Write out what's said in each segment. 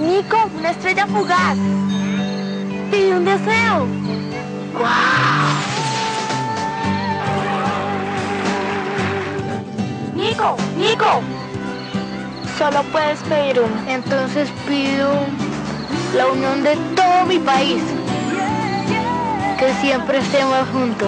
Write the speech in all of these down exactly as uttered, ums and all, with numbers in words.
Nico, una estrella fugaz. Pide un deseo. ¡Guau! Nico, Nico. Solo puedes pedir uno. Entonces pido la unión de todo mi país. Que siempre estemos juntos.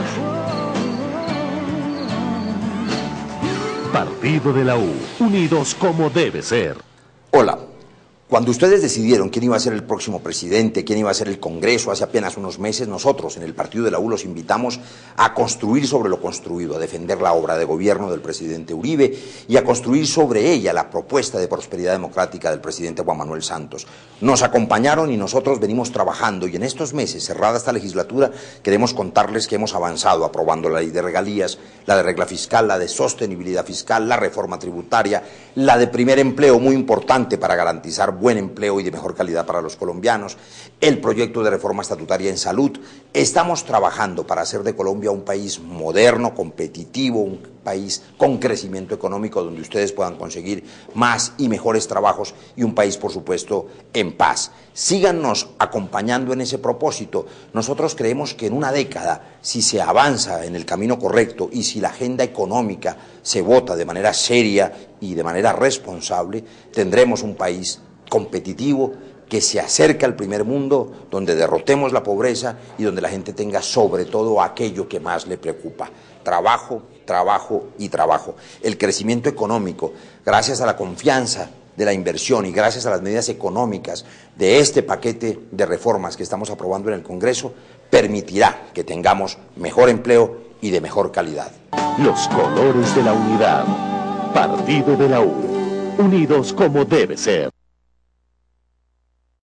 Partido de la U, unidos como debe ser. Hola. Cuando ustedes decidieron quién iba a ser el próximo presidente, quién iba a ser el Congreso, hace apenas unos meses, nosotros en el Partido de la U los invitamos a construir sobre lo construido, a defender la obra de gobierno del presidente Uribe y a construir sobre ella la propuesta de prosperidad democrática del presidente Juan Manuel Santos. Nos acompañaron y nosotros venimos trabajando, y en estos meses, cerrada esta legislatura, queremos contarles que hemos avanzado aprobando la ley de regalías, la de regla fiscal, la de sostenibilidad fiscal, la reforma tributaria, la de primer empleo, muy importante para garantizar buen empleo y de mejor calidad para los colombianos, el proyecto de reforma estatutaria en salud. Estamos trabajando para hacer de Colombia un país moderno, competitivo, un país con crecimiento económico donde ustedes puedan conseguir más y mejores trabajos y un país, por supuesto, en paz. Síganos acompañando en ese propósito. Nosotros creemos que en una década, si se avanza en el camino correcto y si la agenda económica se vota de manera seria y de manera responsable, tendremos un país competitivo, que se acerca al primer mundo, donde derrotemos la pobreza y donde la gente tenga sobre todo aquello que más le preocupa: trabajo, trabajo y trabajo. El crecimiento económico, gracias a la confianza de la inversión y gracias a las medidas económicas de este paquete de reformas que estamos aprobando en el Congreso, permitirá que tengamos mejor empleo y de mejor calidad. Los colores de la unidad. Partido de la U, unidos como debe ser.